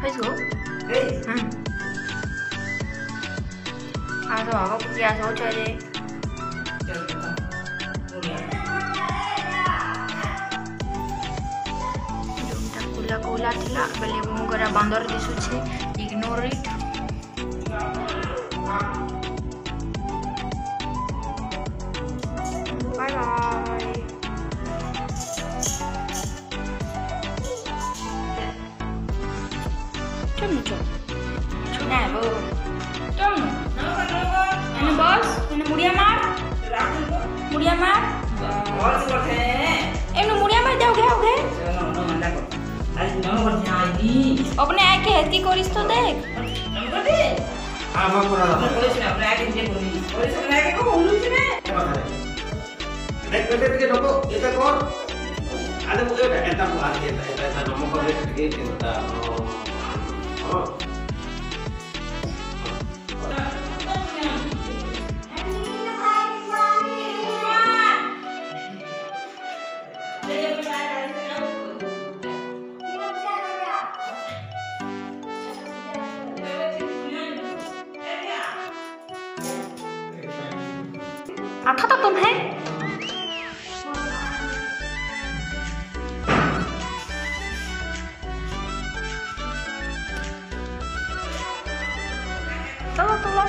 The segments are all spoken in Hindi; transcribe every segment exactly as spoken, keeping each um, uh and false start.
Let's go. Hmm. À rồi có ra số chơi đi. Jumta kula kula thila bele mo gora bandor disu chhe. Ignore it. Bye bye. Chum chum. Chuna bo. Chum. Ini bos, ini mudia mar. Mudia mar. और से करते हैं इन्हें मुड़िया मार जाओगे होगे चलो नो मंदा को आज नो करते आएगी अपने आए के हेती कोरिस तो देख हम कर दे हां हम करा रहा कोई से अपने आए के दे कोई कोई से अपने आए के को बोलू से ने देख बेटे के लोगो এটা কর আরে মুझे এটা মার के এটা এটা নম করে के चिंता हां आता तो तुम्हें चलो चलो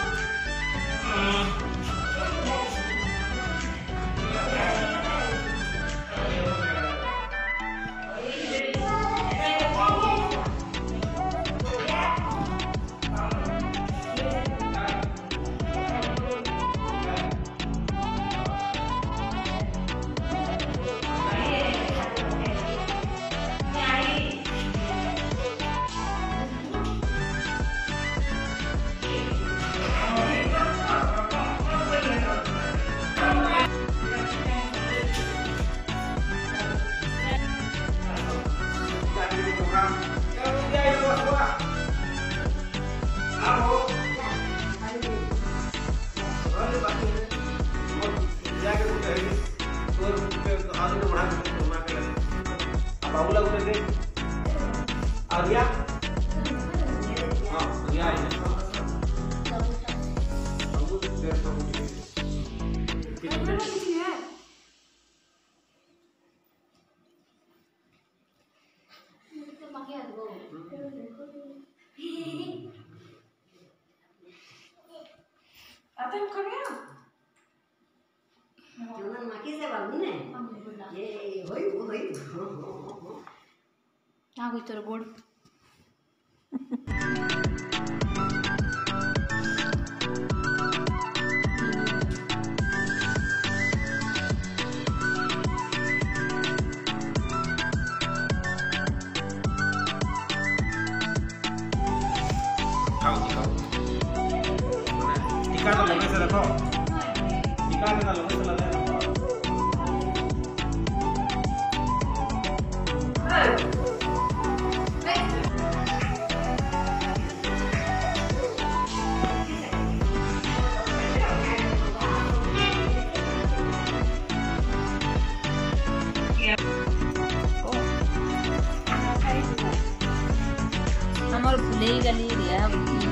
बाबूला उठे दे आ गया हां गया है बाबू देर तो आता है खा गया jangan maki saya bangun nih ye hoi hoi आगो तोर गोड़ खाओ खाओ टीका तो लगे से रखो टीका के ना लगे से लगा हमर भूले गली रिया